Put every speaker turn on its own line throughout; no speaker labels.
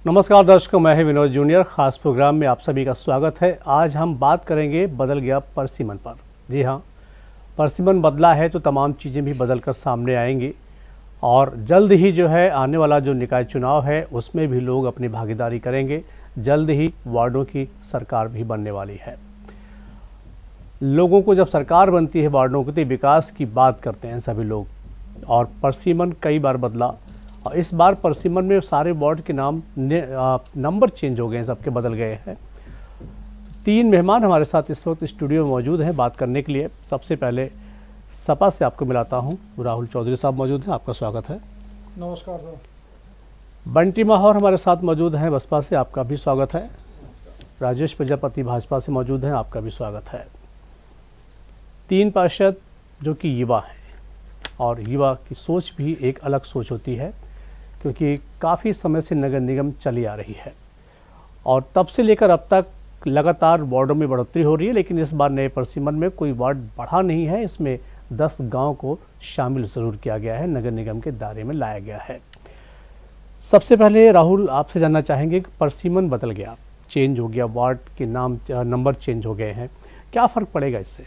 नमस्कार दर्शकों, मैं ही विनोद जूनियर। खास प्रोग्राम में आप सभी का स्वागत है। आज हम बात करेंगे बदल गया परसिमन पर। जी हाँ, परसिमन बदला है तो तमाम चीज़ें भी बदल कर सामने आएंगी और जल्द ही जो है आने वाला जो निकाय चुनाव है उसमें भी लोग अपनी भागीदारी करेंगे। जल्द ही वार्डों की सरकार भी बनने वाली है। लोगों को जब सरकार बनती है वार्डों की तो विकास की बात करते हैं सभी लोग, और परसिमन कई बार बदला और इस बार परसिमन में सारे वार्ड के नंबर चेंज हो गए हैं, सबके बदल गए हैं। 3 मेहमान हमारे साथ इस वक्त स्टूडियो में मौजूद हैं बात करने के लिए। सबसे पहले सपा से आपको मिलाता हूं, राहुल चौधरी साहब मौजूद हैं, आपका स्वागत है।
नमस्कार सर।
बंटी माहौर हमारे साथ मौजूद हैं बसपा से, आपका भी स्वागत है। राजेश प्रजापति भाजपा से मौजूद हैं, आपका भी स्वागत है। 3 पार्षद जो कि युवा हैं और युवा की सोच भी एक अलग सोच होती है, क्योंकि काफ़ी समय से नगर निगम चली आ रही है और तब से लेकर अब तक लगातार वार्डों में बढ़ोतरी हो रही है। लेकिन इस बार नए परसिमन में कोई वार्ड बढ़ा नहीं है, इसमें 10 गांव को शामिल ज़रूर किया गया है, नगर निगम के दायरे में लाया गया है। सबसे पहले राहुल आपसे जानना चाहेंगे कि परसिमन बदल गया, चेंज हो गया, वार्ड के नंबर चेंज हो गए हैं, क्या फ़र्क पड़ेगा इससे?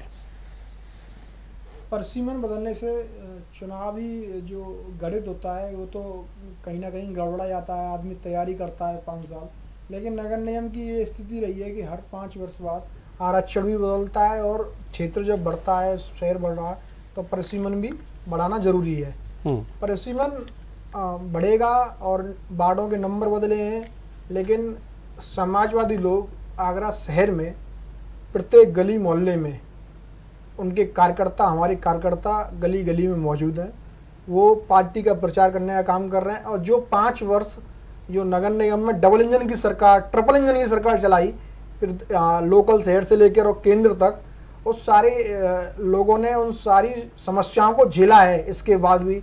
परसिमन बदलने से चुनावी जो गणित होता है वो तो कहीं ना कहीं गड़बड़ा जाता है। आदमी तैयारी करता है 5 साल, लेकिन नगर निगम की ये स्थिति रही है कि हर 5 वर्ष बाद आरक्षण भी बदलता है और क्षेत्र जब बढ़ता है, शहर बढ़ रहा है, तो परसिमन भी बढ़ाना जरूरी है। परसिमन बढ़ेगा और वार्डों के नंबर बदले हैं, लेकिन समाजवादी लोग आगरा शहर में प्रत्येक गली मोहल्ले में उनके कार्यकर्ता, हमारे कार्यकर्ता गली गली में मौजूद हैं। वो पार्टी का प्रचार करने का काम कर रहे हैं और जो 5 वर्ष जो नगर निगम में डबल इंजन की सरकार, ट्रिपल इंजन की सरकार चलाई, फिर लोकल शहर से लेकर और केंद्र तक, उस सारे लोगों ने उन सारी समस्याओं को झेला है। इसके बाद भी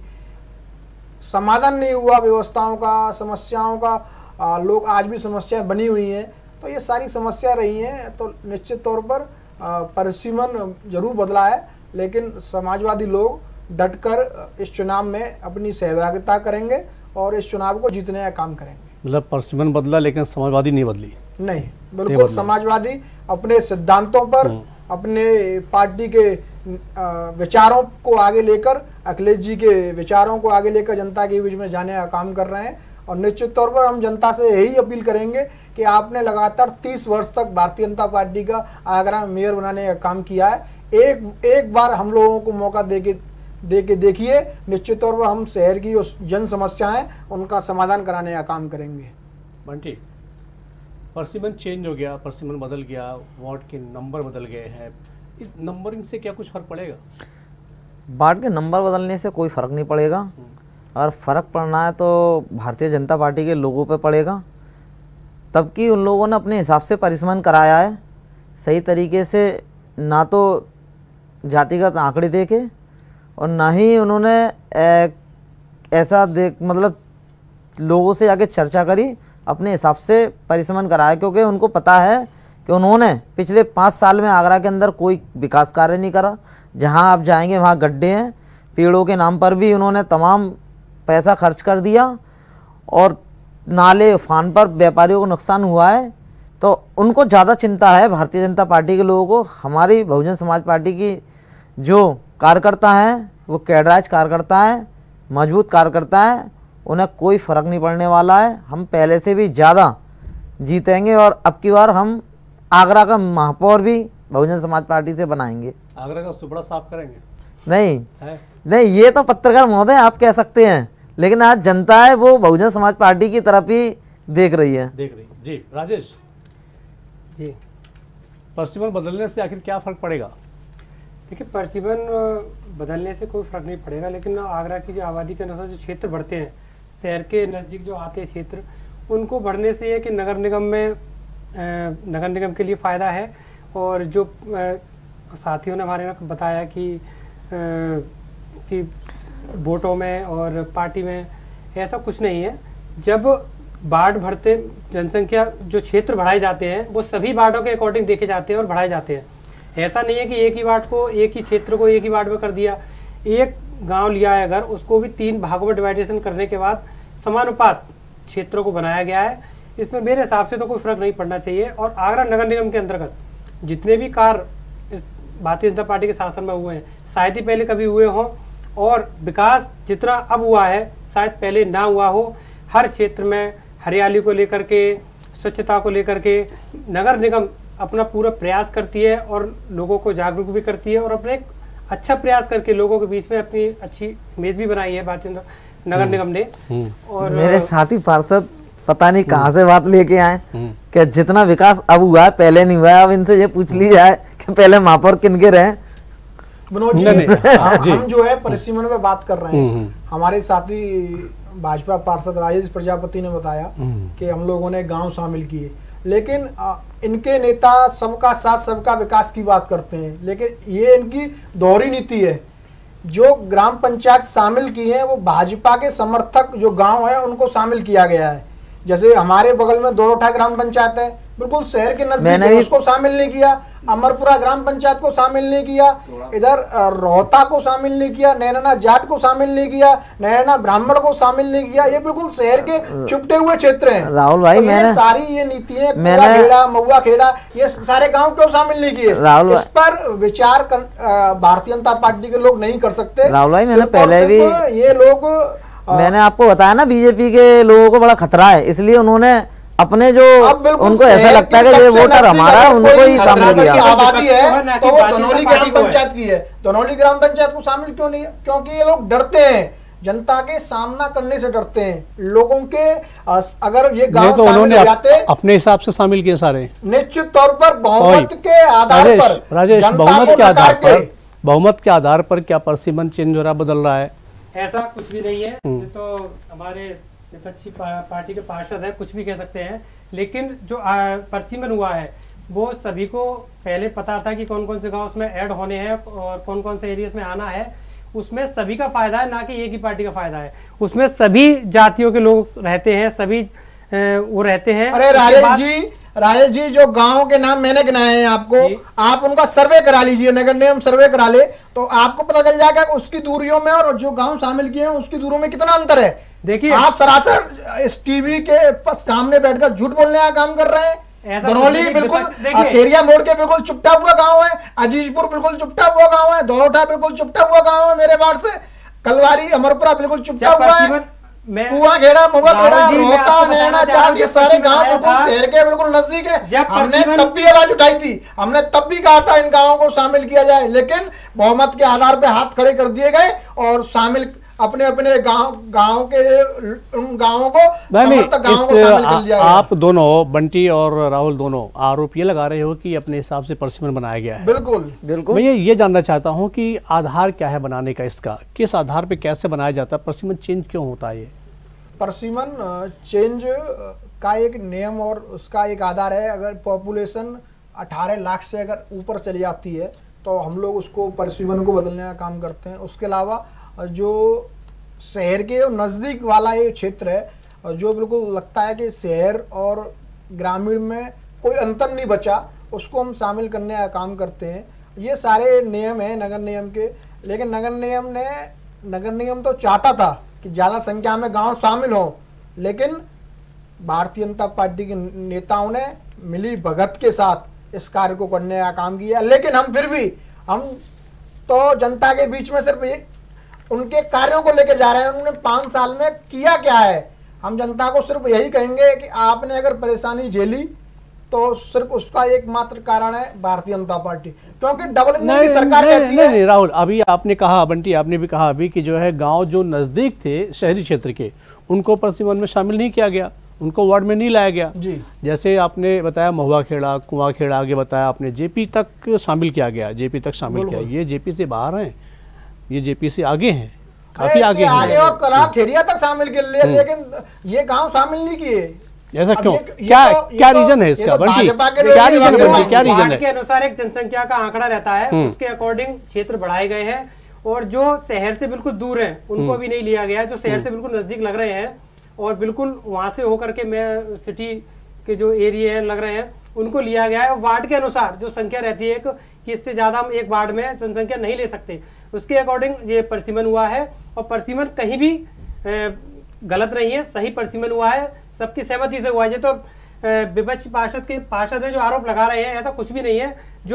समाधान नहीं हुआ व्यवस्थाओं का, समस्याओं का। लोग आज भी समस्याएं बनी हुई हैं, तो ये सारी समस्या रही हैं। तो निश्चित तौर पर परसिमन जरूर बदला है, लेकिन समाजवादी लोग डटकर इस चुनाव में अपनी सहभागिता करेंगे और इस चुनाव को जीतने का काम करेंगे।
मतलब परसिमन बदला लेकिन समाजवादी नहीं बदली?
नहीं, बिल्कुल समाजवादी अपने सिद्धांतों पर, अपने पार्टी के विचारों को आगे लेकर, अखिलेश जी के विचारों को आगे लेकर जनता के बीच में जाने का काम कर रहे हैं। और निश्चित तौर पर हम जनता से यही अपील करेंगे कि आपने लगातार 30 वर्ष तक भारतीय जनता पार्टी का आगरा में मेयर बनाने का काम किया है। एक बार हम लोगों को मौका दे के देखिए। निश्चित तौर पर हम शहर की जो जन समस्याएं उनका समाधान कराने का काम करेंगे।
बंटी, परसिमन चेंज हो गया, परसिमन बदल गया, वार्ड के नंबर बदल गए हैं, इस नंबरिंग से क्या कुछ फ़र्क पड़ेगा?
वार्ड के नंबर बदलने से कोई फ़र्क नहीं पड़ेगा। अगर फ़र्क पड़ना है तो भारतीय जनता पार्टी के लोगों पे पड़ेगा, तब कि उन लोगों ने अपने हिसाब से परसिमन कराया है सही तरीके से। ना तो जातिगत आंकड़े देखे और ना ही उन्होंने ऐसा मतलब लोगों से आगे चर्चा करी, अपने हिसाब से परसिमन कराया। क्योंकि उनको पता है कि उन्होंने पिछले 5 साल में आगरा के अंदर कोई विकास कार्य नहीं करा। जहां आप जाएंगे वहां गड्ढे हैं, पेड़ों के नाम पर भी उन्होंने तमाम पैसा खर्च कर दिया और नाले उफान पर व्यापारियों को नुकसान हुआ है। तो उनको ज़्यादा चिंता है भारतीय जनता पार्टी के लोगों को। हमारी बहुजन समाज पार्टी की जो कार्यकर्ता हैं वो कैडराज कार्यकर्ता हैं, मजबूत कार्यकर्ता हैं, उन्हें कोई फ़र्क नहीं पड़ने वाला है। हम पहले से भी ज़्यादा जीतेंगे और अब की बार हम आगरा का महापौर भी बहुजन समाज पार्टी से बनाएंगे।
आगरा का सुपड़ा साफ करेंगे?
नहीं, ये तो पत्रकार महोदय आप कह सकते हैं, लेकिन आज जनता है वो बहुजन समाज पार्टी की तरफ ही देख रही है।
जी राजेश
जी,
परसिमन बदलने से आखिर क्या फ़र्क पड़ेगा?
देखिए, परसिमन बदलने से कोई फ़र्क नहीं पड़ेगा, लेकिन आगरा की जो आबादी के अनुसार जो क्षेत्र बढ़ते हैं, शहर के नज़दीक जो आते हैं क्षेत्र, उनको बढ़ने से ये कि नगर निगम के लिए फ़ायदा है। और जो साथियों ने हमारे ने बताया कि वोटों में और पार्टी में ऐसा कुछ नहीं है। जब वार्ड बढ़ते, जनसंख्या जो क्षेत्र बढ़ाए जाते हैं वो सभी वार्डों के अकॉर्डिंग देखे जाते हैं और बढ़ाए जाते हैं। ऐसा नहीं है कि एक ही वार्ड को, एक ही क्षेत्र को एक ही वार्ड में कर दिया। एक गांव लिया है अगर, उसको भी 3 भागों में डिवाइडेशन करने के बाद समानुपात क्षेत्रों को बनाया गया है। इसमें मेरे हिसाब से तो कोई फर्क नहीं पड़ना चाहिए। और आगरा नगर निगम के अंतर्गत जितने भी कार्य इस भारतीय जनता पार्टी के शासन में हुए हैं, शायद ही पहले कभी हुए हों, और विकास जितना अब हुआ है शायद पहले ना हुआ हो। हर क्षेत्र में हरियाली को लेकर के, स्वच्छता को लेकर के नगर निगम अपना पूरा प्रयास करती है और लोगों को जागरूक भी करती है, और अपने एक अच्छा प्रयास करके लोगों के बीच में अपनी अच्छी इमेज भी बनाई है भारतीय नगर निगम ने। और
मेरे साथी पार्षद पता नहीं कहाँ से बात लेके आए कि जितना विकास अब हुआ है पहले नहीं हुआ है। अब इनसे ये पूछ ली जाए कि पहले महापौर किनके रहे।
मनोज जी, हम जो है परिसीमन में बात कर रहे हैं। हमारे साथी भाजपा पार्षद राजेश प्रजापति ने बताया कि हम लोगों ने गांव शामिल किए, लेकिन इनके नेता सबका साथ सबका विकास की बात करते हैं, लेकिन ये इनकी दोहरी नीति है। जो ग्राम पंचायत शामिल की है वो भाजपा के समर्थक जो गांव है उनको शामिल किया गया है। जैसे हमारे बगल में दोरोठा ग्राम पंचायत है, बिल्कुल शहर के नजदीक, उसको शामिल नहीं किया। अमरपुरा ग्राम पंचायत को शामिल नहीं किया, इधर रोहता को शामिल नहीं किया, नैना जाट को शामिल नहीं किया, नैना ब्राह्मण को शामिल नहीं किया। ये बिल्कुल शहर के चुपटे हुए क्षेत्र हैं।
राहुल भाई,
तो मैंने सारी ये नीतियां खेड़ा, महुआ खेड़ा, ये सारे गांव क्यों शामिल नहीं किए? राहुल, इस पर विचार भारतीय जनता पार्टी के लोग नहीं कर सकते।
राहुल भाई, मैंने पहले भी
ये लोग,
मैंने आपको बताया ना, बीजेपी के लोगों को बड़ा खतरा है, इसलिए उन्होंने अपने जो उनको ऐसा लगता है कि ये वोटर हमारा, उनको ही शामिल किया।
आबादी है तो वो धनौली ग्राम पंचायत की है, धनौली ग्राम पंचायत को शामिल क्यों नहीं? क्योंकि ये लोग डरते हैं, जनता के सामना करने से डरते हैं। लोगों के अगर ये गांव
तो
शामिल हो जाते,
अपने हिसाब से शामिल किए सारे,
निश्चित तौर पर बहुमत के आधार पर,
राजेश, बहुमत के आधार पर, बहुमत के आधार पर क्या परसीमन चेंज हो रहा, बदल रहा है?
ऐसा कुछ भी नहीं है। ये तो हमारे विपक्षी पार्टी के पार्षद है, कुछ भी कह सकते हैं, लेकिन जो परसीमन हुआ है वो सभी को पहले पता था कि कौन कौन से गांव उसमें ऐड होने हैं और कौन कौन से एरियाज में आना है। उसमें सभी का फायदा है, ना कि एक ही पार्टी का फायदा है। उसमें सभी जातियों के लोग रहते हैं, सभी वो रहते हैं।
अरे राजेश जी, जो गांव के नाम मैंने गिनाए हैं आपको, आप उनका सर्वे करा लीजिए, नगर निगम सर्वे करा ले तो आपको पता चल जाएगा उसकी दूरियों में और जो गांव शामिल किए हैं उसकी दूरियों में कितना अंतर है।
देखिए,
आप सरासर इस टीवी के सामने बैठकर झूठ बोलने का काम कर रहे हैं। धनौली बिल्कुल केरिया मोड़ के बिल्कुल चुपटा हुआ गांव है, अजीजपुर बिल्कुल चुपटा हुआ गांव है, दोरोठा बिल्कुल चुपटा हुआ गांव है मेरे वार्ड से, कलवारी अमरपुरा बिल्कुल चुपटा हुआ है, कुआं खेड़ा, मुगा खेड़ा, रोहता, नैना जाट, ये सारे गांव बिल्कुल शहर के बिल्कुल नजदीक है। हमने तब भी आवाज उठाई थी, हमने तब भी कहा था इन गांवों को शामिल किया जाए, लेकिन बहुमत के आधार पर हाथ खड़े कर दिए गए और शामिल अपने अपने गांव के उन गांवों को, समर्थक गांवों को शामिल कर लिया गया।
आप दोनों, बंटी और राहुल दोनों, आरोप ये लगा रहे हो कि अपने हिसाब से परसीमन बनाया गया है।
बिल्कुल बिल्कुल।
मैं ये जानना चाहता हूं कि आधार क्या है बनाने का, इसका किस आधार पे कैसे बनाया जाता है, परसीमन चेंज क्यों होता है? ये
परसीमन चेंज का एक नियम और उसका एक आधार है। अगर पॉपुलेशन 18 लाख से अगर ऊपर चली जाती है तो हम लोग उसको परसीमन को बदलने का काम करते हैं। उसके अलावा जो शहर के नज़दीक वाला ये क्षेत्र है, जो बिल्कुल लगता है कि शहर और ग्रामीण में कोई अंतर नहीं बचा, उसको हम शामिल करने का काम करते हैं। ये सारे नियम हैं नगर निगम के, लेकिन नगर निगम तो चाहता था कि ज़्यादा संख्या में गांव शामिल हों, लेकिन भारतीय जनता पार्टी के नेताओं ने मिली भगत के साथ इस कार्य को करने का काम किया। लेकिन हम फिर भी, हम तो जनता के बीच में सिर्फ उनके कार्यों को लेकर जा रहे हैं, उन्होंने 5 साल में किया क्या है। हम जनता को सिर्फ यही कहेंगे कि आपने अगर परेशानी झेली तो सिर्फ उसका एकमात्र कारण है भारतीय जनता पार्टी, क्योंकि डबल इंजन की सरकार कहती है।
नहीं राहुल, अभी आपने कहा, बंटी आपने भी कहा अभी कि जो है गांव जो नजदीक थे शहरी क्षेत्र के, उनको परसीमन में शामिल नहीं किया गया, उनको वार्ड में नहीं लाया गया
जी।
जैसे आपने बताया महुआ खेड़ा, कुआं खेड़ा, आगे बताया आपने जेपी तक शामिल किया गया, जेपी तक शामिल किया। ये जेपी से बाहर हैं, ये जेपी से आगे हैं, काफी आगे
और कला खेरिया तक शामिल कर लिए, लेकिन ये गांव शामिल नहीं किए।
ऐसा क्यों? क्या रीजन है इसका बंटी? क्या रीजन है? क्या रीजन है?
के अनुसार एक जनसंख्या का आंकड़ा रहता है, उसके अकॉर्डिंग क्षेत्र बढ़ाए गए हैं, और जो शहर से बिल्कुल दूर है उनको भी नहीं लिया गया। जो शहर से बिल्कुल नजदीक लग रहे हैं और बिल्कुल वहां से होकर के मैं सिटी के जो एरिया है लग रहे हैं, उनको लिया गया है। वार्ड के अनुसार जो संख्या रहती है कि इससे ज्यादा हम एक वार्ड में जनसंख्या नहीं ले सकते, उसके अकॉर्डिंग ये परसीमन हुआ है। और परसीमन कहीं भी गलत नहीं है, सही परसीमन हुआ है। सबकी सहमति से हुआ है। ये तो विपक्षी पार्षद है जो आरोप लगा रहे हैं, ऐसा कुछ भी नहीं है। जो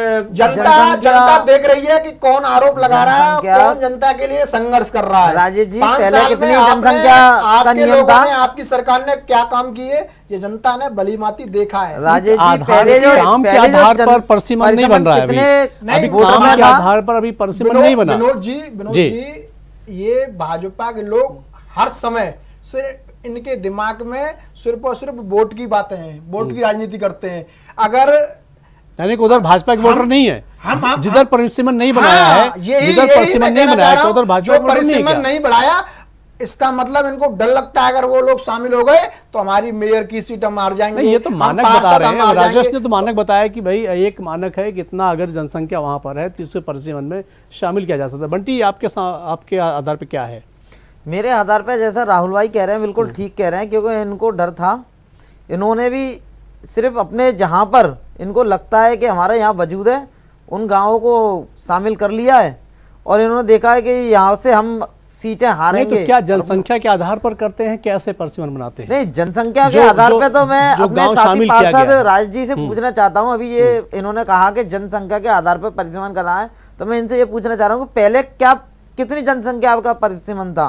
जनता देख रही है कि कौन आरोप लगा रहा है, कौन जनता के लिए संघर्ष कर रहा है।
राजेश जी,
5
पहले
साल
कितनी
में
जनसंख्या का नियम था,
आपकी सरकार ने क्या काम किए, ये जनता ने भलीभांति देखा है।
राजेश जी
आधार
पहले जो
काम के आधार पर परिसीमन नहीं बन रहा है अभी।
कितने
काम के आधार पर अभी परिसीमन नहीं बना।
विनोद जी, ये भाजपा के लोग हर समय से इनके दिमाग में सिर्फ और सिर्फ वोट की बातें हैं, वोट की राजनीति करते हैं। अगर
यानी कि उधर भाजपा के वोटर नहीं है, जिधर परिसीमन नहीं बनाया है, जिधर परिसीमन नहीं बनाया तो उधर भाजपा के वोटर
नहीं बढ़ाया, इसका मतलब इनको डर लगता है अगर वो लोग शामिल हो गए तो हमारी मेयर की सीट हम हार जाएंगे।
ये तो मानक बता रहे हैं, राजेश ने तो मानक बताया कि भाई एक मानक है, कितना अगर जनसंख्या वहां पर है तो इसे परिसीमन में शामिल किया जा सकता है। बंटी, आपके आधार पर क्या है?
मेरे आधार पे जैसा राहुल भाई कह रहे हैं बिल्कुल ठीक कह रहे हैं, क्योंकि इनको डर था। इन्होंने भी सिर्फ अपने जहां पर इनको लगता है कि हमारे यहाँ वजूद है उन गांवों को शामिल कर लिया है, और इन्होंने देखा है कि यहाँ से हम सीटें हारेंगे।
तो क्या जनसंख्या के आधार पर करते हैं, कैसे परिसीमन बनाते हैं?
नहीं, जनसंख्या के आधार पे तो मैं अपने साथी पार्षद राज जी से पूछना चाहता हूँ। अभी ये इन्होंने कहा कि जनसंख्या के आधार पर परिसीमन करना है, तो मैं इनसे ये पूछना चाह रहा हूँ कि पहले कितनी जनसंख्या आपका परिसीमन था?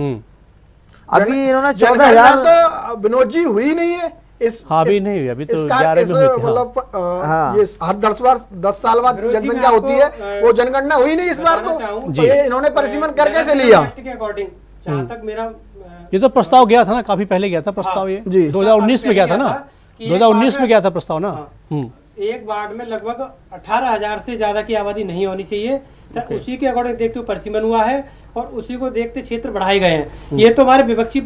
अभी इन्होंने 14,000
तो विनोद जी हुई नहीं है
अभी नहीं हुई, अभी तो 11 में हुई थी।
मतलब ये हर 10 साल बाद जनसंख्या होती है, वो जनगणना हुई नहीं इस बार तो ये इन्होंने परिसीमन कर कैसे लिया?
जहाँ तक मेरा
ये तो प्रस्ताव गया था ना, काफी पहले गया था प्रस्ताव, ये 2019 में गया था ना, 2019 में गया था प्रस्ताव ना।
एक वार्ड में लगभग 18,000 से ज्यादा की आबादी नहीं होनी चाहिए। उसी के अकॉर्डिंग देखते हुए परिसीमन हुआ है और उसी को देखते क्षेत्र बढ़ाए गए हैं। ये तो हमारे विपक्षी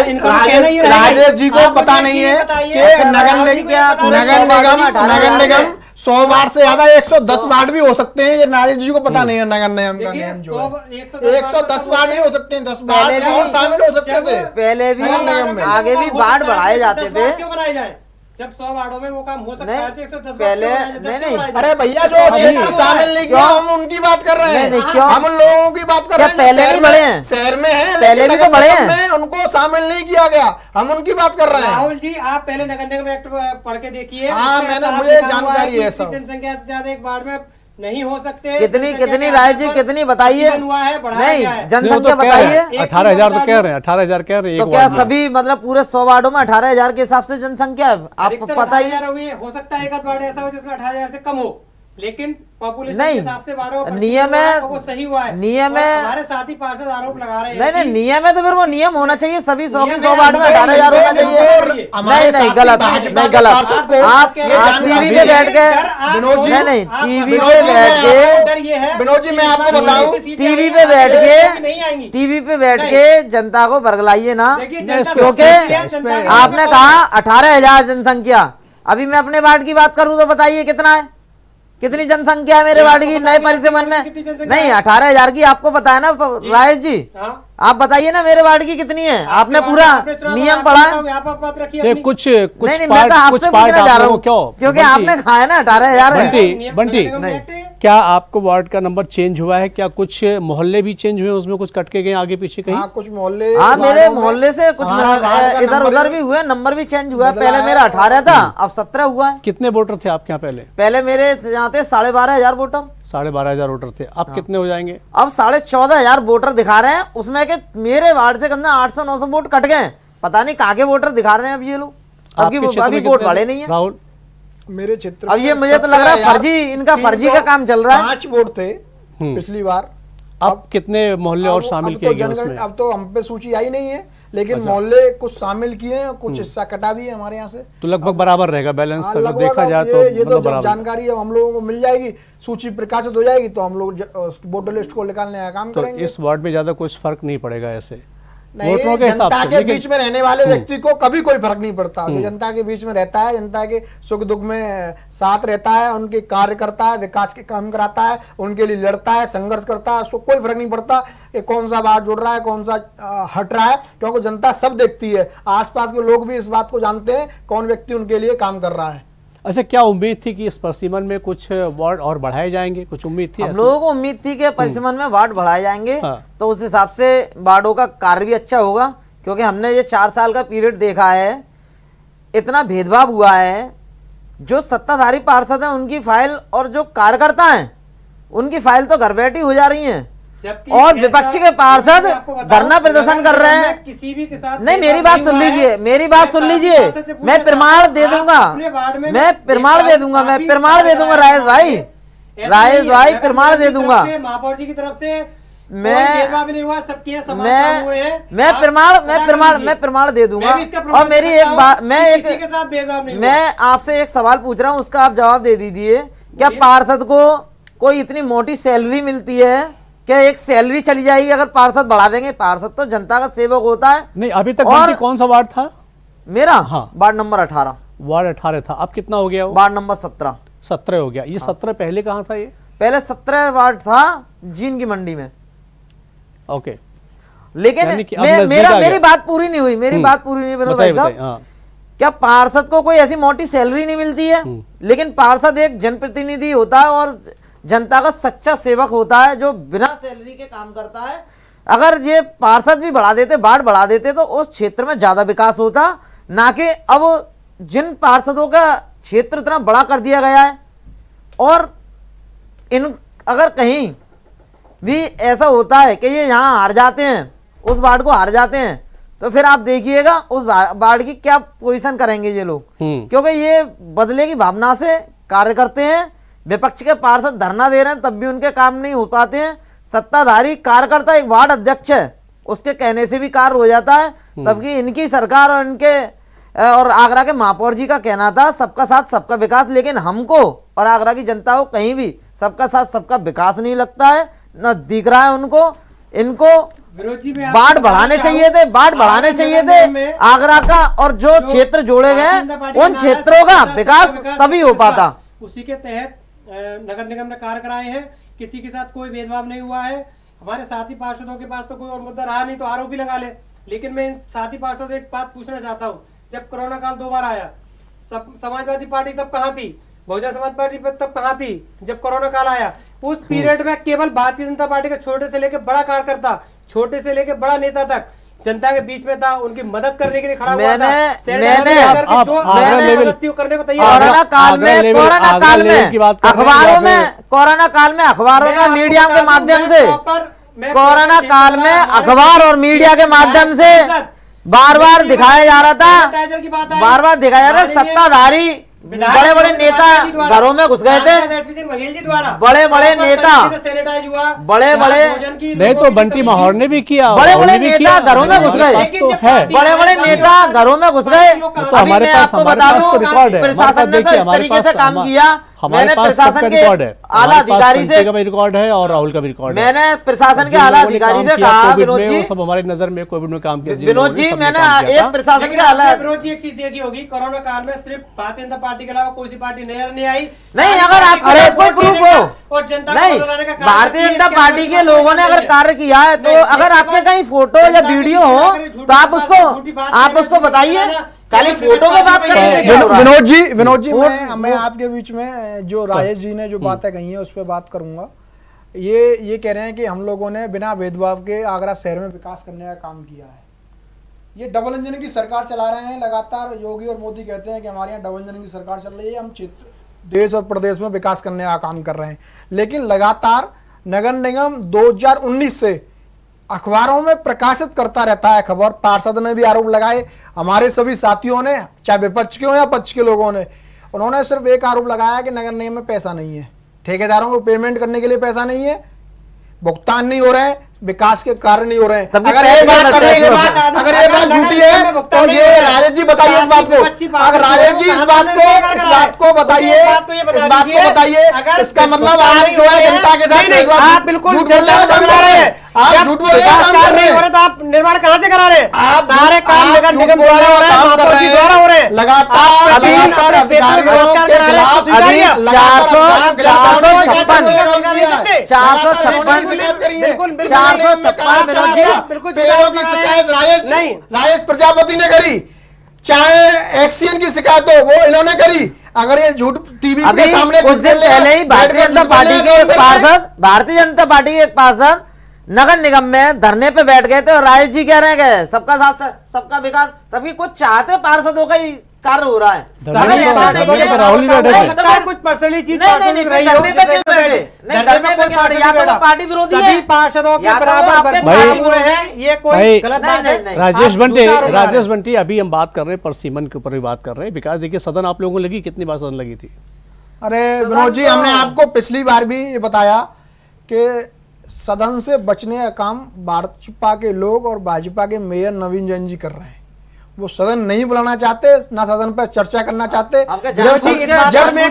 राजेश जी को पता नहीं है कि नगर निगम 100 वार्ड से ज्यादा 110 वार्ड भी हो सकते हैं। ये राजेश जी को पता नहीं है नगर निगम का नियम जो है 110 वार्ड भी हो सकते हैं, 10
पहले भी
शामिल हो सकते थे,
पहले भी आगे भी वार्ड बढ़ाए जाते थे।
क्यों बनाए जाए? जब 100 वार्डों में वो काम हो सकता है तो 110
पहले नहीं,
अरे भैया जो क्षेत्र शामिल नहीं किया हम उनकी बात कर रहे हैं,
क्यों
हम उन लोगों की बात कर रहे हैं।
पहले नहीं बढ़े हैं,
शहर में है,
पहले भी तो बढ़े हैं,
उनको शामिल नहीं किया गया, हम उनकी बात कर रहे हैं।
राहुल जी, आप पहले नगर निगम एक्ट पढ़ के देखिए।
हाँ, मुझे जानकारी है सब।
जनसंख्या से ज्यादा एक वार्ड में नहीं हो सकते।
कितनी राय जी, कितनी बताइए? नहीं, जनसंख्या बताइए।
18,000 तो कह रहे हैं, 18,000 कह रहे हैं।
तो क्या सभी मतलब पूरे 100 वार्डों में 18,000 के हिसाब से जनसंख्या है? आपको पता ही
हो सकता है एक आध वार्ड ऐसा हो जिसमें 18,000 से कम हो, लेकिन पॉपुलेशन
नहीं,
के हिसाब से वार्डों का
नियम है,
वो सही हुआ है।
नियम है।
हमारे साथी पार्षद आरोप लगा रहे हैं।
नहीं, नियम है तो फिर वो नियम होना चाहिए, सभी 100 की 100 वार्ड में 18,000 होना चाहिए। नहीं, गलत, नहीं गलत। आप टीवी पे बैठ के, नहीं टीवी पे बैठ के,
विनोद जी मैं आपको बताऊं,
टीवी पे बैठ के जनता को बरगलाइए ना, क्योंकि आपने कहा 18,000 जनसंख्या। अभी मैं अपने वार्ड की बात करूं तो बताइए कितना है, कितनी जनसंख्या है मेरे वार्ड की नए परिसीमन में? नहीं, 18,000 की आपको पता है ना राजेश जी, आप बताइए ना मेरे वार्ड की कितनी है? आपने पूरा नियम पढ़ा है?
कुछ
नहीं, मैं तो आपसे पूछना चाह रहा हूँ क्योंकि आपने कहा है ना 18,000।
बंटी, क्या आपको वार्ड का नंबर चेंज हुआ है? क्या कुछ मोहल्ले भी चेंज हुए, उसमें कुछ कट के गए आगे पीछे कहीं?
कुछ मोहल्ले,
हाँ मेरे मोहल्ले से कुछ इधर उधर भी हुए, नंबर भी चेंज हुआ है। पहले मेरा 18 था, अब 17 हुआ है।
कितने वोटर थे आपके यहाँ
पहले मेरे यहाँ थे 12,500 वोटर।
12,500 वोटर थे, अब कितने हो जाएंगे?
अब 14,500 वोटर दिखा रहे हैं, उसमें के मेरे वार्ड से कम से 800-900 वोट कट गए। पता नहीं कहाँ के वोटर दिखा रहे हैं अब ये लोग, अभी वोट बढ़े नहीं है
राहुल
मेरे क्षेत्र।
अब ये मुझे तो लग रहा है फर्जी, इनका फर्जी का काम चल रहा है।
5 वोट थे पिछली बार,
अब कितने मोहल्ले और शामिल किए गए उसमें?
अब तो हम पे सूची आई नहीं है, लेकिन मोहल्ले कुछ शामिल किए हैं, कुछ हिस्सा कटा भी है हमारे यहाँ से।
तो लगभग बराबर रहेगा बैलेंस अगर देखा जाए तो?
ये तो जब जानकारी अब हम लोगों को मिल जाएगी, सूची प्रकाशित हो जाएगी, तो हम लोग वोटर लिस्ट को निकालने का काम करेंगे।
तो इस वार्ड में ज्यादा कुछ फर्क नहीं पड़ेगा ऐसे
वोटरों के हिसाब से? जनता के बीच में रहने वाले व्यक्ति को कभी कोई फर्क नहीं पड़ता। जो जनता के बीच में रहता है, जनता के सुख दुख में साथ रहता है, उनके कार्य करता है, विकास के काम कराता है, उनके लिए लड़ता है, संघर्ष करता है, उसको कोई फर्क नहीं पड़ता कि कौन सा बात जुड़ रहा है, कौन सा हट रहा है, क्योंकि जनता सब देखती है। आसपास के लोग भी इस बात को जानते हैं कौन व्यक्ति उनके लिए काम कर रहा है।
अच्छा, क्या उम्मीद थी कि इस परिसीमन में कुछ वार्ड और बढ़ाए जाएंगे? कुछ उम्मीद थी?
हम लोगों को उम्मीद थी कि परिसीमन में वार्ड बढ़ाए जाएंगे, तो उस हिसाब से वार्डों का कार्य भी अच्छा होगा, क्योंकि हमने ये 4 साल का पीरियड देखा है, इतना भेदभाव हुआ है। जो सत्ताधारी पार्षद हैं उनकी फाइल और जो कार्यकर्ता हैं उनकी फाइल तो घर बैठी हो जा रही हैं, और विपक्ष के पार्षद धरना प्रदर्शन कर रहे हैं।
किसी भी के साथ
नहीं, मेरी बात सुन लीजिए, मेरी बात सुन लीजिए, मैं प्रमाण दे दूंगा, मैं प्रमाण दे दूंगा, मैं प्रमाण दे दूंगा राजेश भाई, राजेश भाई प्रमाण दे दूंगा।
महापौर जी की तरफ से
मैं प्रमाण दे दूंगा। और मेरी एक बात, मैं आपसे एक सवाल पूछ रहा हूँ, उसका आप जवाब दे दीजिए। क्या पार्षद को कोई इतनी मोटी सैलरी मिलती है? क्या एक सैलरी चली जाएगी अगर पार्षद बढ़ा देंगे? पार्षद तो जनता का सेवक होता है।
नहीं, अभी तक बंटी कौन सा वार्ड था
मेरा?
हाँ,
वार्ड नंबर 18।
वार्ड 18 था, अब कितना हो गया?
Ward number 17।
17 हो गया। ये 17 पहले कहाँ था? ये
पहले 17 वार्ड था जीन की मंडी में।
ओके,
लेकिन मेरी बात पूरी नहीं हुई, मेरी बात पूरी नहीं विनोद भाई साहब। क्या पार्षद को कोई ऐसी मोटी सैलरी नहीं मिलती है? लेकिन पार्षद एक जनप्रतिनिधि होता है और जनता का सच्चा सेवक होता है जो बिना सैलरी के काम करता है। अगर ये पार्षद भी बढ़ा देते, वार्ड बढ़ा देते, तो उस क्षेत्र में ज्यादा विकास होता। ना कि अब जिन पार्षदों का क्षेत्र इतना बड़ा कर दिया गया है, और इन अगर कहीं भी ऐसा होता है कि ये यहाँ हार जाते हैं, उस वार्ड को हार जाते हैं, तो फिर आप देखिएगा उस वार्ड की क्या पोजीशन करेंगे ये लोग। क्योंकि ये बदले की भावना से कार्य करते हैं। विपक्ष के पार्षद धरना दे रहे हैं तब भी उनके काम नहीं हो पाते हैं। सत्ताधारी कार्यकर्ता, एक वार्ड अध्यक्ष है, उसके कहने से भी कार्य हो जाता है। तबकि इनकी सरकार और इनके और आगरा के महापौर जी का कहना था सबका साथ सबका विकास, लेकिन हमको और आगरा की जनता को कहीं भी सबका साथ सबका विकास नहीं लगता है, न दिख रहा है उनको। इनको वार्ड बढ़ाने चाहिए थे, वार्ड बढ़ाने चाहिए थे आगरा का, और जो क्षेत्र जोड़े गए उन क्षेत्रों का विकास तभी हो पाता।
उसी के तहत नगर निगम ने कार्य कराए हैं। किसी के साथ कोई भेदभाव नहीं हुआ है। हमारे साथी पार्षदों के पास तो कोई और मुद्दा रहा नहीं तो आरोपी लगा ले। लेकिन मैं इन साथी पार्षदों से एक बात पूछना चाहता हूँ, जब कोरोना काल 2 बार आया, समाजवादी पार्टी तब कहाँ थी? बहुजन समाज पार्टी तब कहाँ थी जब कोरोना काल आया? उस पीरियड में केवल भारतीय जनता पार्टी का छोटे से लेकर बड़ा कार्यकर्ता, छोटे से लेकर बड़ा नेता तक जनता के बीच में था, उनकी मदद करने के लिए खड़ा हुआ था।
मैंने
करने को तैयार।
कोरोना काल में अखबारों में मीडिया के माध्यम से, कोरोना काल में अखबार और मीडिया के माध्यम से बार बार दिखाया जा रहा था, बार बार दिखाया जा रहा है सत्ताधारी बड़े बड़े नेता घरों में घुस गए थे। बड़े बड़े नेता, बड़े बड़े
नहीं तो बंटी माहौर ने भी किया,
बड़े बड़े नेता घरों में घुस गए, बड़े बड़े नेता घरों में घुस गए। अभी मैं आपको बता दूं, प्रशासन ने तो इस तरीके से काम किया। मैंने प्रशासन के आला अधिकारी से
रिकॉर्ड है और राहुल का भी रिकॉर्ड है।
मैंने प्रशासन के आला अधिकारी से कहा, विनोद जी,
सब हमारी नजर में कोविड में काम किया।
विनोद जी, मैंने एक प्रशासन के आला,
विनोद जी एक चीज देखी होगी, कोरोना काल में सिर्फ भारतीय जनता पार्टी के अलावा कोई सी पार्टी नहीं आई।
नहीं, अगर आपके पास कोई प्रूफ हो और जनता नहीं, भारतीय जनता पार्टी के लोगों ने अगर कार्य किया है तो अगर आपके कहीं फोटो या वीडियो हो तो आप उसको बताइए। खाली फोटो में बात करने से क्या हो रहा है?
विनोद जी मैं आपके बीच में जो राजेश जी ने जो बातें कही हैं उस पर बात करूंगा। ये कह रहे हैं कि हम लोगों ने बिना भेदभाव के आगरा शहर में विकास करने का काम किया है। ये डबल इंजन की सरकार चला रहे हैं लगातार। योगी और मोदी कहते हैं कि हमारे यहाँ डबल इंजन की सरकार चल रही है, हम क्षेत्र, देश और प्रदेश में विकास करने का काम कर रहे हैं। लेकिन लगातार नगर निगम 2019 से अखबारों में प्रकाशित करता रहता है खबर। पार्षद ने भी आरोप लगाए, हमारे सभी साथियों ने, चाहे विपक्ष के हो या पक्ष के लोगों ने, उन्होंने सिर्फ एक आरोप लगाया कि नगर निगम में पैसा नहीं है, ठेकेदारों को पेमेंट करने के लिए पैसा नहीं है, भुगतान नहीं हो रहे हैं, विकास के कार्य नहीं हो रहे हैं। अगर ये बात झूठी है तो ये राजेश जी बताइए इस बात को। अगर राजेश जी इस बात को बताइए, इसका मतलब आप जो है जनता के साथ
बिल्कुल
झूठ बोल रहे हैं। आप झूठ बोल रहे हैं तो आप निर्माण कहाँ से करा रहे हैं? आप सारे काम नगर निगम द्वारा हो रहे हैं। लगातार
अभी 456
राजेश प्रजापति ने करी, चाहे एक्सीएन की शिकायत हो वो इन्होंने करी। अगर ये झूठ टीवी के सामने,
कुछ दिन पहले ही भारतीय जनता पार्टी के एक पार्षद नगर निगम में धरने पे बैठ गए थे और राजेश जी कह रहे हैं सबका साथ सबका विकास, तभी कुछ चाहते पार्षदों का ही कार्य हो रहा है।
धरने पे राहुल जी बैठे थे।
कुछ पर्सनली चीज
नहीं, धरने पे क्यों बैठे? नहीं, धरने पे क्यों बैठे? या तो वो पार्टी विरोधी है,
सभी पार्षदों के
या तो
बराबर
आपके
बरकरार
भाई-
हुए हैं, ये कोई
भाई-
गलत
नहीं,
बात है।
नहीं,
राजेश बंटी अभी हम बात कर रहे हैं परसिमन के ऊपर भी बात कर रहे हैं। विकास देखिए, सदन आप लोगों को लगी, कितनी बार सदन लगी थी?
अरे विनोद जी, हमने आपको पिछली बार भी ये बताया कि सदन से बचने का काम भाजपा के लोग और भाजपा के मेयर नवीन जैन जी कर रहे हैं। वो सदन नहीं बुलाना चाहते, ना सदन पर चर्चा करना चाहते। जब सदन आया, सदन में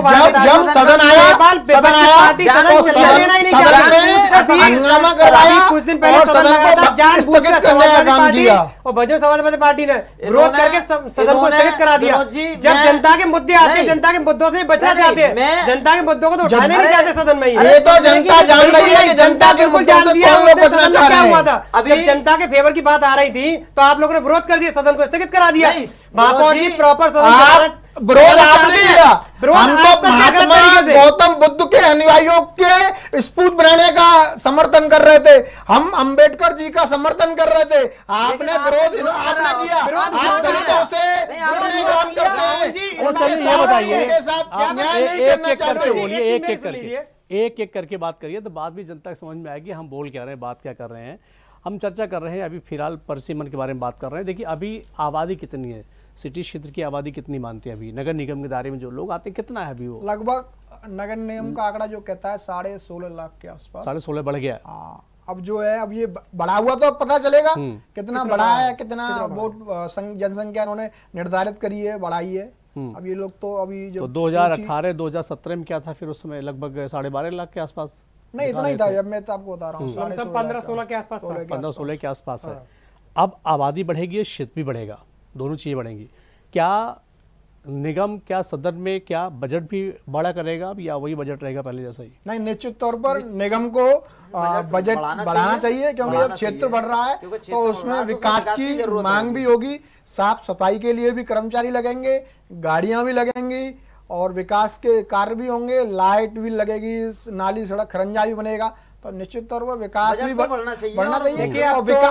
हंगामा करवाया
कुछ दिन पहले
और सदन को स्थगित करने का काम किया।
और बहुजन समाजवादी पार्टी ने विरोध करके सदन को स्थगित करा दिया। जब जनता के मुद्दे आते हैं, जनता के मुद्दों से बचना चाहते हैं, जनता के मुद्दों को तो उठाने नहीं चाहते सदन में।
ये तो जनता जान रही है कि जनता के मुद्दों से कौन लोग बचना चाह रहे हैं।
अभी जनता के फेवर की बात आ रही थी तो आप लोगों ने विरोध कर दिया, सदन को स्थगित करा दिया। महापौर जी प्रॉपर
विरोध आपने किया। हमको महात्मा गौतम बुद्ध के अनुयायियों के स्पूत बनाने का समर्थन कर रहे थे, हम अंबेडकर जी का समर्थन कर रहे थे। आपने विरोध आपने किया। आप दलितों से जुड़ने का काम करते हैं।
और चलिए ये बताइए,
उनके साथ
आप
न्याय नहीं
एक
करना
एक करके
चाहते।
बोलिए, एक एक
सुन लीजिए।
करके एक एक करके बात करिए, तो बात भी जनता को समझ में आएगी हम बोल क्या रहे हैं, बात क्या कर रहे हैं। हम चर्चा कर रहे हैं अभी फिलहाल परसिमन के बारे में बात कर रहे हैं। देखिए अभी आबादी कितनी है, सिटी क्षेत्र की आबादी कितनी मानते हैं अभी, नगर निगम के दायरे में जो लोग आते हैं कितना है अभी? वो
लगभग नगर निगम का आंकड़ा जो कहता है 16.5 लाख के आसपास।
16.5 बढ़ गया है।
हाँ, अब जो है, अब ये बढ़ा हुआ तो पता चलेगा कितना बढ़ा है, कितना वोट जनसंख्या उन्होंने निर्धारित करी है, बढ़ाई है। अब ये लोग तो अभी जो
2018 2017 में क्या था फिर उस समय? लगभग 12.5 लाख के आसपास।
नहीं, इतना ही था जब मैं तो आपको बता रहा हूँ।
15-16 के आसपास था।
15-16 के आसपास है। अब आबादी बढ़ेगी, क्षेत्र भी बढ़ेगा, दोनों चीजें बढ़ेंगी। क्या निगम, क्या सदन में क्या बजट भी बड़ा करेगा अब, या वही बजट रहेगा पहले जैसा ही?
नहीं, निश्चित तौर पर निगम को बजट बढ़ाना चाहिए, क्योंकि जब क्षेत्र बढ़ रहा है तो उसमें विकास की मांग भी होगी। साफ सफाई के लिए भी कर्मचारी लगेंगे, गाड़ियां भी लगेंगी और विकास के कार्य भी होंगे, लाइट भी लगेगी, नाली सड़क खरंजा भी बनेगा, तो निश्चित तौर पर विकास भी बढ़ना चाहिए।
देखिए, अब तो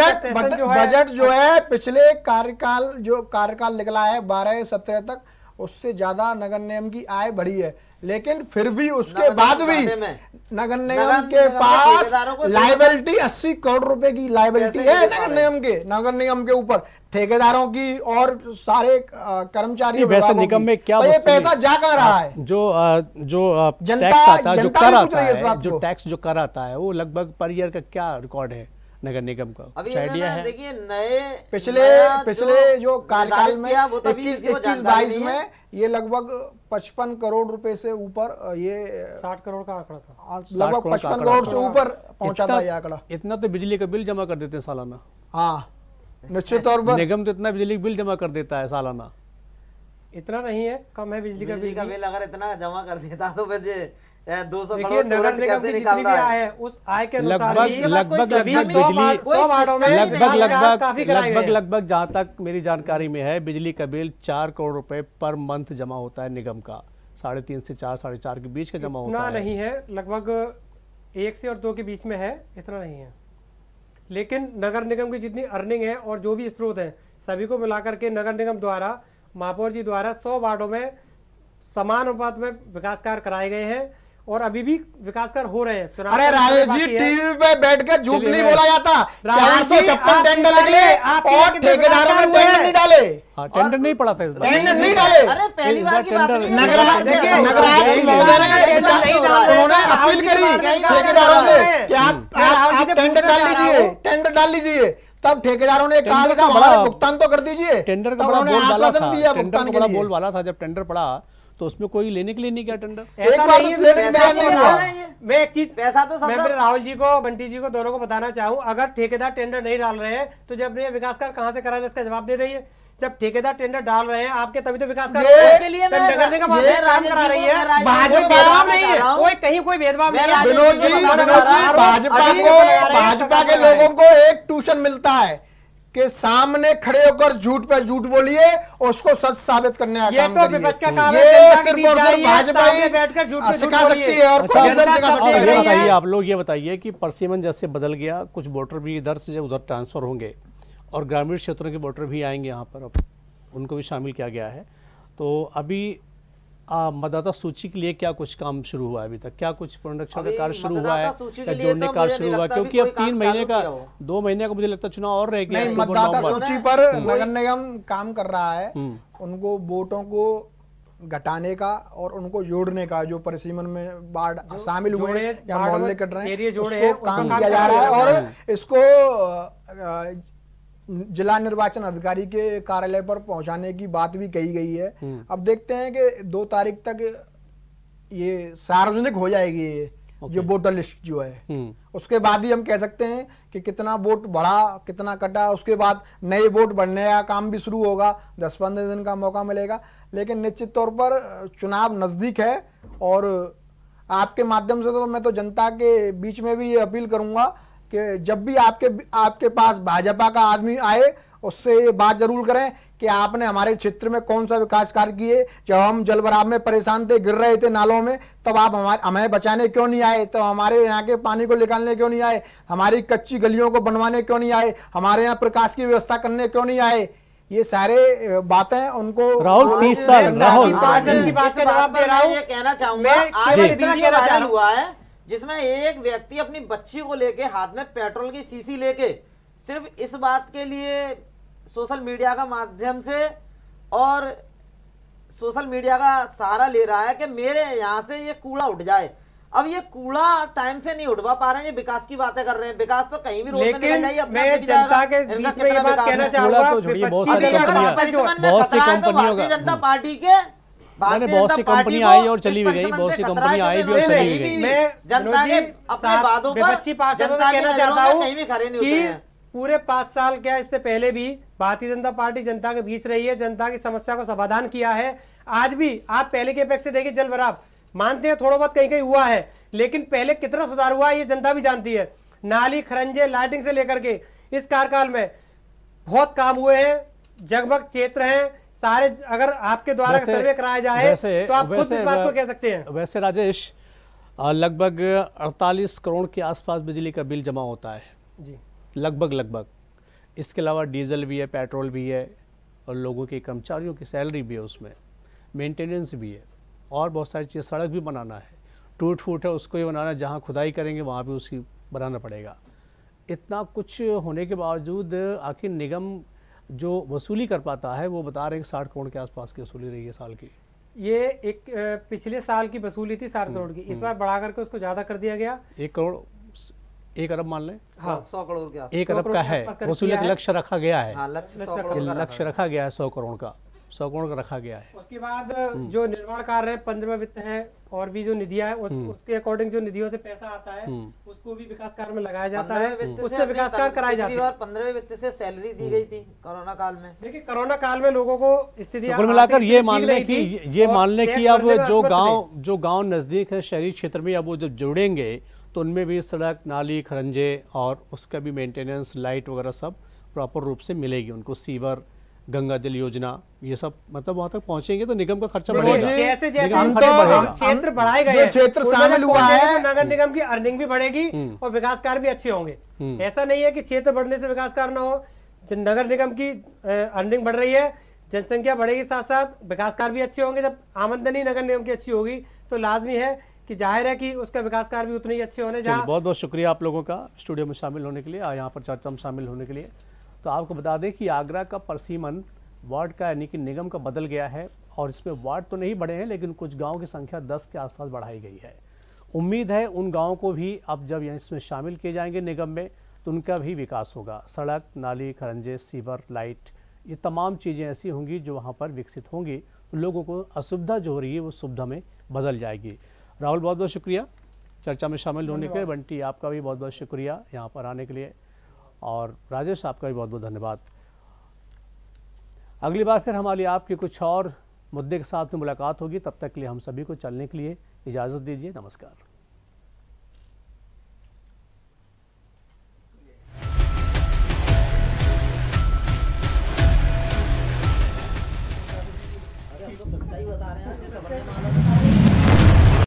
बजट जो है पिछले कार्यकाल निकला है 12-17 तक, उससे ज्यादा नगर निगम की आय बढ़ी है, लेकिन फिर भी उसके बाद भी नगर निगम के पास लाइबिलिटी 80 करोड़ रुपए की लाइबिलिटी है नगर निगम के ऊपर, ठेकेदारों की और सारे कर्मचारी।
वैसे निगम में क्या
ये पैसा जा कहाँ रहा है?
जो टैक्स आता है, जो कर आता है, जो टैक्स जो कर आता है, वो लगभग पर ईयर का क्या रिकॉर्ड है नगर निगम का?
अभी
आइडिया है?
देखिए, नए
पिछले जो कार्यकाल में 21-22 में ये लगभग 55 करोड़ रुपए से ऊपर, ये
60 करोड़ का आंकड़ा था।
लगभग 55 करोड़ से ऊपर पहुंचा था ये आंकड़ा।
इतना तो बिजली का बिल जमा कर देते हैं सालाना।
हाँ, निश्चित तौर पर
निगम तो इतना बिजली का बिल जमा कर देता है सालाना।
इतना नहीं है, कम है बिजली का बिल।
अगर इतना जमा कर देता तो फिर 200
देखिए,
करोड़
नगर निगम की जितनी भी आय है उस आय के अनुसार ही
लगभग
सभी
बिजली
100 वार्डों में काफी कराए गए हैं।
लगभग जहाँ तक मेरी जानकारी में है, बिजली का बिल 4 करोड़ रुपए पर मंथ जमा होता है निगम का। 3.5 से 4, 4.5 के बीच का जमा होता है।
इतना नहीं है, लगभग 1 से और 2 के बीच में है, इतना नहीं है। लेकिन नगर निगम की जितनी अर्निंग है और जो भी स्रोत है, सभी को मिलाकर के नगर निगम द्वारा, महापौर जी द्वारा 100 वार्डों में समान अनुपात में विकास कार्य कराए गए हैं और अभी भी विकास कार्य हो रहे हैं। चुनाव
अरे राजेश जी, टीवी पे बैठ के झूठ नहीं बोला जाता। 456 टेंडर निकले और ठेकेदारों ने टेंडर नहीं डाले।
टेंडर नहीं पड़ा था इस बार,
टेंडर नहीं डाले।
अरे पहली बार की बात नहीं है।
नगराध्यक्ष महोदय ने उन्होंने अपील करी ठेकेदारों से कि आप टेंडर डाल लीजिए, टेंडर डाल लीजिए। तब ठेकेदारों ने कहा कि हमारा भुगतान तो कर दीजिए।
टेंडर का बड़ा बोलबाला था, टेंडर का बड़ा बोलबाला था। जब टेंडर पड़ा तो उसमें कोई लेने के लिए नहीं गया टेंडर।
एक बार नहीं हुआ।
मैं एक चीज,
पैसा तो
मैं फिर राहुल जी को, बंटी जी को, दोनों को बताना चाहूँ, अगर ठेकेदार टेंडर नहीं डाल रहे हैं तो जब ये विकास कार्य कहाँ से करा रहे हैं, इसका जवाब दे दीजिए। जब ठेकेदार टेंडर डाल रहे हैं आपके, तभी तो विकास कार्य
के लिए मैं
काम करा रही है।
भाजपा
भेदभाव नहीं है, कोई कहीं कोई भेदभाव नहीं है।
विनोद जी, भाजपा के लोगों को एक ट्यूशन मिलता है कि सामने खड़े होकर झूठ पे झूठ बोलिए, उसको सच साबित करने का काम करिए।
विपक्ष का काम है,
ये
जनता के
सिर्फ और
बीच
सिर्फ
जाइए,
भाजपा
सामने
ही
बैठकर झूठ पे झूठ
सिखा सकती
बोलिए।
है और
अच्छा,
कोई दल सिखा सकती
ये
है।
बताइए, आप लोग ये बताइए कि परसिमन जैसे बदल गया, कुछ वोटर भी इधर से उधर ट्रांसफर होंगे और ग्रामीण क्षेत्रों के वोटर भी आएंगे यहाँ पर, अब उनको भी शामिल किया गया है। तो अभी मतदाता सूची के लिए क्या कुछ काम शुरू हुआ है अभी तक? क्या कुछ पुनरीक्षण का कार्य शुरू हुआ है या जोड़ने का कार्य शुरू हुआ? क्योंकि अब 3 महीने का 2 महीने का मुझे लगता है चुनाव और रह गया।
नहीं, मतदाता सूची पर नगर निगम काम कर रहा है, उनको वोटों को घटाने का और उनको जोड़ने का, जो परिसीमन में बाढ़ शामिल हुए या मोहल्ले कट रहे हैं, उसको काम किया जा रहा है। और इसको जिला निर्वाचन अधिकारी के कार्यालय पर पहुंचाने की बात भी कही गई है। अब देखते हैं कि 2 तारीख तक ये सार्वजनिक हो जाएगी ये जो वोटर लिस्ट जो है, उसके बाद ही हम कह सकते हैं कि कितना वोट बढ़ा कितना कटा। उसके बाद नए वोट बढ़ने का काम भी शुरू होगा, 10-15 दिन का मौका मिलेगा। लेकिन निश्चित तौर पर चुनाव नजदीक है और आपके माध्यम से तो मैं तो जनता के बीच में भी ये अपील करूंगा कि जब भी आपके पास भाजपा का आदमी आए, उससे ये बात जरूर करें कि आपने हमारे क्षेत्र में कौन सा विकास कार्य किए। जब हम जलभराव में परेशान थे, गिर रहे थे नालों में, तब आप हमें बचाने क्यों नहीं आए? तब हमारे यहाँ के पानी को निकालने क्यों नहीं आए? हमारी कच्ची गलियों को बनवाने क्यों नहीं आए? हमारे यहाँ प्रकाश की व्यवस्था करने क्यों नहीं आए? ये सारे बातें उनको
राहुल 30 साल राहुल
की बात का जवाब दे रहा हूं। ये कहना चाहूंगा, आज एक वीडियो वायरल हुआ है जिसमें एक व्यक्ति अपनी बच्ची को लेके हाथ में पेट्रोल की शीशी लेके सिर्फ इस बात के लिए सोशल मीडिया का माध्यम से और सोशल मीडिया का सहारा ले रहा है कि मेरे यहाँ से ये कूड़ा उठ जाए। अब ये कूड़ा टाइम से नहीं उठवा पा रहे हैं, ये विकास की बातें कर रहे हैं। विकास तो कहीं भी रोड पे निकल जाइए,
मैं जनता के बीच में ये बात कहना चाहूंगा, भारतीय
जनता पार्टी के
बहुत सी कंपनी आई और चली भी गई, बहुत सी कंपनी आई भी और चली भी गई।
मैं जनता के अपने वादों पर जनता
कहना चाहता हूँ
कहीं भी खड़े नहीं
कि
होते हैं।
पूरे 5 साल क्या इससे पहले भी भारतीय जनता पार्टी जनता के बीच रही है, जनता की समस्या को समाधान किया है। आज भी आप पहले की अपेक्षा देखिए, जलभराव मानते हैं थोड़ा बहुत कहीं कहीं हुआ है, लेकिन पहले कितना सुधार हुआ है ये जनता भी जानती है। नाली खरंजे लाइटिंग से लेकर के इस कार्यकाल में बहुत काम हुए हैं। जगमग क्षेत्र हैं सारे, अगर आपके द्वारा सर्वे कराया जाए तो आप खुद इस बात को कह सकते हैं।
वैसे राजेश, लगभग 48 करोड़ के आसपास बिजली का बिल जमा होता है
जी,
लगभग। इसके अलावा डीजल भी है, पेट्रोल भी है, और लोगों के कर्मचारियों की सैलरी भी है, उसमें मेंटेनेंस भी है, और बहुत सारी चीज़। सड़क भी बनाना है, टूट फूट है उसको ही बनाना है, जहाँ खुदाई करेंगे वहाँ भी उसकी बनाना पड़ेगा। इतना कुछ होने के बावजूद आखिर निगम जो वसूली कर पाता है, वो बता रहे हैं कि 60 करोड़ के आसपास की वसूली रही है साल की।
ये एक पिछले साल की वसूली थी 60 करोड़ की, इस बार बढ़ा करके उसको ज्यादा कर दिया गया।
1 अरब मान लें,
हाँ 100 करोड़ के आसपास
1 अरब का है वसूली का लक्ष्य रखा गया है।
हाँ,
लक्ष्य रखा गया है 100 करोड़ का, 100 करोड़ का रखा गया है।
उसके बाद जो निर्माण कार्य है, 15वां वित्त है, और भी जो निधियां है उसके अकॉर्डिंग जो निधियों से पैसा आता है उसको भी विकास कार्य में लगाया जाता है, उससे विकास कार्य कराए जाते हैं।
15वें वित्त से सैलरी दी गई थी कोरोना काल में।
देखिए कोरोना काल में लोगों को स्थिति
कुल मिलाकर ये मान लें कि अब जो गांव नजदीक है शहरी क्षेत्र में, अब वो जब जुड़ेंगे तो उनमें भी सड़क नाली खरंजे और उसका भी मेंटेनेंस लाइट वगैरह सब प्रॉपर रूप से मिलेगी उनको। सीवर, गंगा जल योजना, ये सब मतलब वहां तक पहुंचेंगे तो निगम का खर्चा बढ़ेगा।
जैसे क्षेत्र बढ़ाए गए,
क्षेत्र शामिल हुआ है,
नगर निगम की अर्निंग भी बढ़ेगी और विकास कार्य भी अच्छे होंगे। ऐसा नहीं है कि क्षेत्र बढ़ने से विकास कार्य ना हो। नगर निगम की अर्निंग बढ़ रही है, जनसंख्या बढ़ेगी, साथ साथ विकास कार्य भी अच्छे होंगे। जब आमदनी नगर निगम की अच्छी होगी तो लाजमी है कि जाहिर है कि उसका विकास कार्य भी उतने ही अच्छे होने।
बहुत बहुत शुक्रिया आप लोगों का स्टूडियो में शामिल होने के लिए, यहाँ पर चर्चा में शामिल होने के लिए। तो आपको बता दें कि आगरा का परसीमन वार्ड का यानी कि निगम का बदल गया है, और इसमें वार्ड तो नहीं बढ़े हैं लेकिन कुछ गाँव की संख्या 10 के आसपास बढ़ाई गई है। उम्मीद है उन गाँव को भी अब जब इसमें शामिल किए जाएंगे निगम में तो उनका भी विकास होगा। सड़क, नाली, खरंजे, सीवर, लाइट, ये तमाम चीज़ें ऐसी होंगी जो वहाँ पर विकसित होंगी, तो लोगों को असुविधा जो हो रही है वो सुविधा में बदल जाएगी। राहुल बहुत बहुत शुक्रिया चर्चा में शामिल होने के लिए। बंटी आपका भी बहुत बहुत शुक्रिया यहाँ पर आने के लिए, और राजेश आपका भी बहुत बहुत धन्यवाद। अगली बार फिर हमारी आपके कुछ और मुद्दे के साथ में मुलाकात होगी, तब तक के लिए हम सभी को चलने के लिए इजाज़त दीजिए। नमस्कार।
सच्चाई बता रहे हैं,